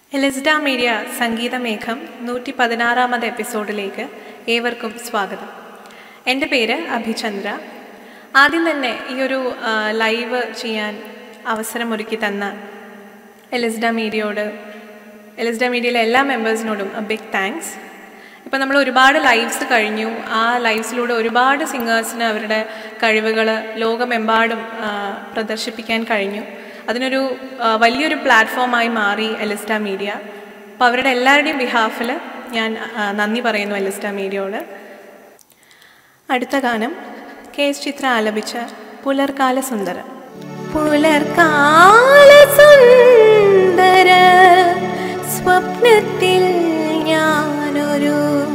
എലിസ്ഡ media സംഗീതമേഘം 116ാമത് എപ്പിസോഡിലേക്ക് ഏവർക്കും സ്വാഗതം. എൻ്റെ പേര് അഭിചന്ദ്ര. ആദ്യം തന്നെ ഈ ഒരു ലൈവ് ചെയ്യാൻ അവസരമൊരുക്കി തന്ന എലിസ്ഡ മീഡിയയിലെ എല്ലാ മെമ്പേഴ്സിനോടും ബിഗ് താങ്ക്സ്. ഇപ്പം നമ്മൾ ഒരുപാട് ലൈവ്സ് കഴിഞ്ഞു. ആ ലൈവ്സിലൂടെ ഒരുപാട് സിംഗേഴ്സിന് അവരുടെ കഴിവുകൾ ലോകമെമ്പാടും പ്രദർശിപ്പിക്കാൻ കഴിഞ്ഞു. അതിനൊരു വലിയൊരു പ്ലാറ്റ്ഫോമായി മാറി എലിസ്ഡ മീഡിയ. അപ്പോൾ അവരുടെ എല്ലാവരുടെയും ബിഹാഫിൽ ഞാൻ നന്ദി പറയുന്നു എലിസ്ഡ മീഡിയയോട്. അടുത്ത ഗാനം KS ചിത്ര ആലപിച്ച പുലർകാല സുന്ദര. പുലർകാല സുന്ദര സ്വപ്നത്തിൽ ഞാനൊരു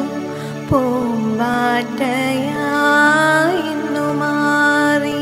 പൂമ്പാറ്റയായിന്നു മാറി.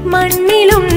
മണ്ണിലും